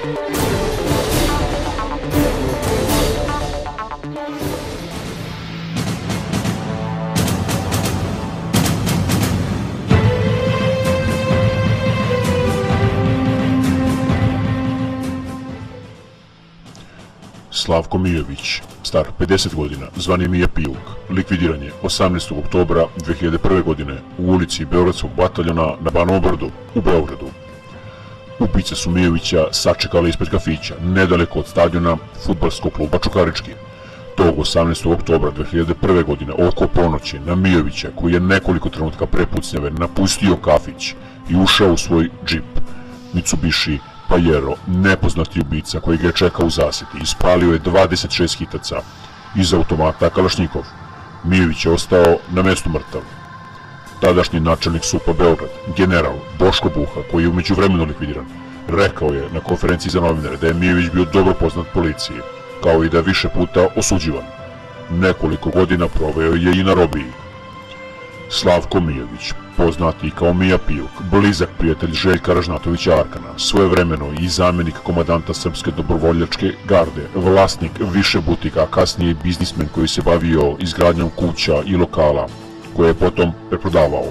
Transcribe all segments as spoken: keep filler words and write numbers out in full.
Slavko Mijović, star pedeset godina, zvani Mija Pijuk, likvidiran je osamnaestog oktobra dve hiljade prve. godine u ulici Beogradskog bataljona na Banovom brdu u Beogradu. Ubice su Mijovića sačekali ispred kafića, nedaleko od stadiona fudbalskog kluba Čukarički. Tog osamnaestog oktobra dve hiljade prve. godine oko ponoći na Mijovića, koji je nekoliko trenutka pre pucnjave napustio kafić i ušao u svoj džip Mitsubishi Pajero, nepoznati ubica koji ga je čekao u zasjeti, ispalio je dvadeset šest hitaca iz automata Kalašnjikov. Mijović je ostao na mestu mrtav. Tadašnji načelnik SUP-a Beograd, general Boško Buha, koji je u međuvremenu likvidiran, rekao je na konferenciji za novinare da je Mijović bio dobro poznat policiji, kao i da je više puta osuđivan. Nekoliko godina proveo je i na robiji. Slavko Mijović, poznati kao Mija Pijuk, blizak prijatelj Željka Ražnatovića Arkana, svojevremeno i zamjenik komandanta Srpske dobrovoljačke garde, vlasnik više butika, a kasnije i biznismen koji se bavio izgradnjom kuća i lokala, koje je potom preprodavao.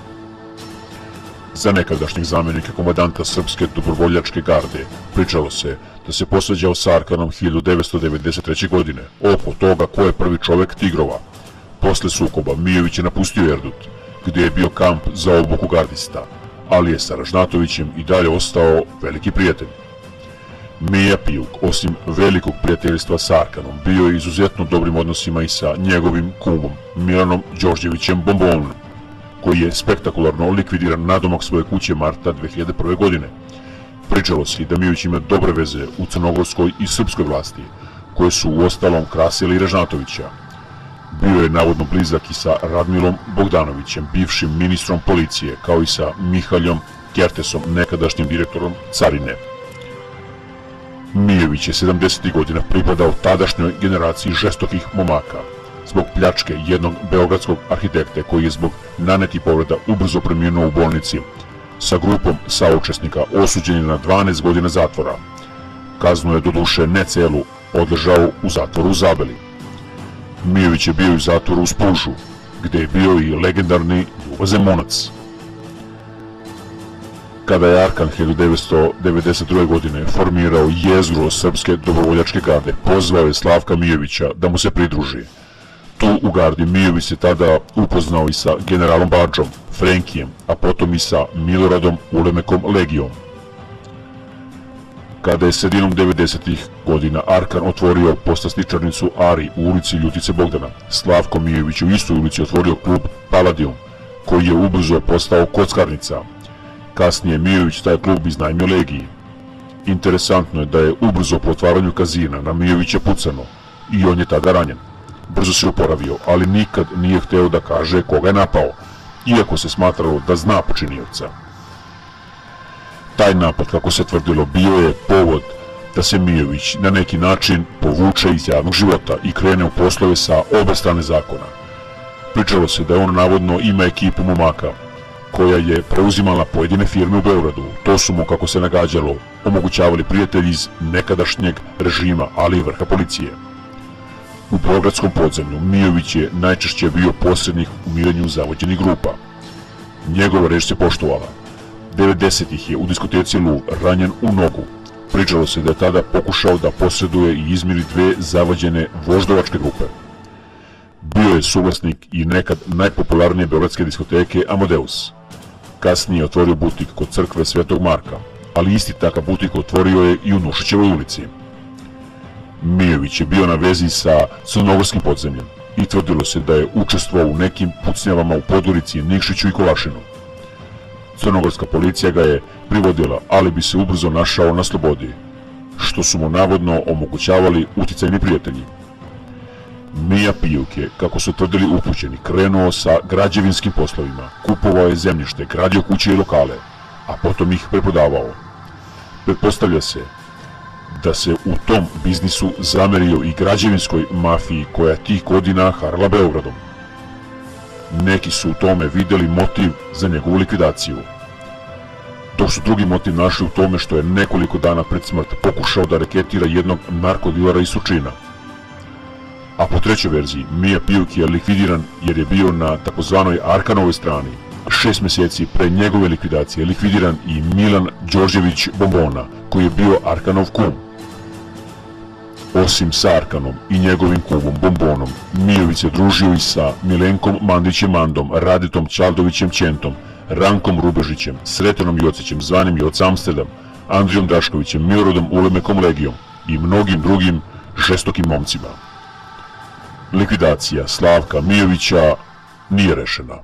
Za nekadašnjeg zamjenika komandanta Srpske dobrovoljačke garde pričalo se da se posvađao sa Arkanom hiljadu devetsto devedeset treće. godine oko toga ko je prvi čovek Tigrova. Posle sukoba Mijović je napustio Erdut, gdje je bio kamp za obuku gardista, ali je sa Ražnatovićem i dalje ostao veliki prijatelj. Mija Pijuk, osim velikog prijateljstva sa Arkanom, bio je izuzetno dobrim odnosima i sa njegovim kumom, Milanom Đorđevićem Bombonom, koji je spektakularno likvidiran nadomak svoje kuće marta dve hiljade prve. godine. Pričalo se i da Mijović ima dobre veze u crnogorskoj i srpskoj vlasti, koje su uostalom krasili i Ražnatovića. Bio je navodno blizak i sa Radmilom Bogdanovićem, bivšim ministrom policije, kao i sa Mihaljom Kertesom, nekadašnjim direktorom carine. Mijović je sedamdesetih godina pripadao tadašnjoj generaciji žestokih momaka, zbog pljačke jednog beogradskog arhitekte koji je zbog nanetih povreda ubrzo preminuo u bolnici, sa grupom saučesnika osuđen je na dvanaest godina zatvora. Kaznu je doduše ne celu odležao u zatvoru u Zabeli. Mijović je bio u zatvoru u Spužu, gdje je bio i legendarni Ljubo Zemunac. Kada je Arkan hiljadu devetsto devedeset druge. godine formirao jezgro Srpske dobrovoljačke garde, pozvao je Slavka Mijovića da mu se pridruži. Tu u gardi Mijović se tada upoznao i sa generalom Badžom, Frenkijem, a potom i sa Miloradom Ulemekom Legijom. Kada je sredinom devedesetih. godina Arkan otvorio poslastičarnicu Ari u ulici Ljutice Bogdana, Slavko Mijović u istoj ulici otvorio klub Paladijum, koji je ubrzo postao kockarnica. Kasnije Mijović taj klub iznajmio Legiji. Interesantno je da je ubrzo po otvaranju kazina na Mijovića pucano i on je tada ranjen. Brzo se oporavio, ali nikad nije hteo da kaže koga je napao, iako se smatralo da zna počinioca. Taj napad, kako se tvrdilo, bio je povod da se Mijović na neki način povuče iz javnog života i krene u poslove sa obe strane zakona. Pričalo se da on navodno ima ekipu momaka koja je preuzimala pojedine firme u Beogradu. To su mu, kako se nagađalo, omogućavali prijatelji iz nekadašnjeg režima, ali i vrha policije. U beogradskom podzemlju Mijović je najčešće bio posrednik u mirenju zavođenih grupa. Njegova reč se poštovala. devedesetih je u diskoteci Lu ranjen u nogu. Pričalo se da je tada pokušao da posreduje i izmiri dve zavađene voždovačke grupe. Bio je suvlasnik i nekad najpopularnije beogradske diskoteke Amadeus. Kasnije je otvorio butik kod crkve Svetog Marka, ali isti takav butik otvorio je i u Nušićevoj ulici. Mijović je bio na vezi sa crnogorskim podzemljem i tvrdilo se da je učestvovao u nekim pucnjavama u Podgorici, Nikšiću i Kolašinu. Crnogorska policija ga je privodila, ali bi se ubrzo našao na slobodi, što su mu navodno omogućavali uticajni prijatelji. Mija Pijuk je, kako su tvrdili upućeni, krenuo sa građevinskim poslovima, kupovao je zemljište, gradio kuće i lokale, a potom ih preprodavao. Pretpostavlja se da se u tom biznisu zamerio i građevinskoj mafiji koja tih godina harala Beogradom. Neki su u tome vidjeli motiv za njegovu likvidaciju. dok su drugi motiv našli u tome što je nekoliko dana pred smrt pokušao da reketira jednog narkodilera iz Surčina. A po trećoj verziji, Mija Pijuk je likvidiran jer je bio na takozvanoj Arkanovoj strani. Šest mjeseci pre njegove likvidacije likvidiran i Milan Đorđević Bombona, koji je bio Arkanov kum. Osim sa Arkanom i njegovim kumom Bombonom, Mijović se družio i sa Milenkom Mandićem Mandom, Raditom Čaldovićem Ćentom, Rankom Rubežićem, Sretanom Jocićem, zvanim Joc Amsterdam, Andrijom Draškovićem, Milorodom Ulemekom Legijom i mnogim drugim žestokim momcima. Likvidacija Slavka Mijovića nije rešena.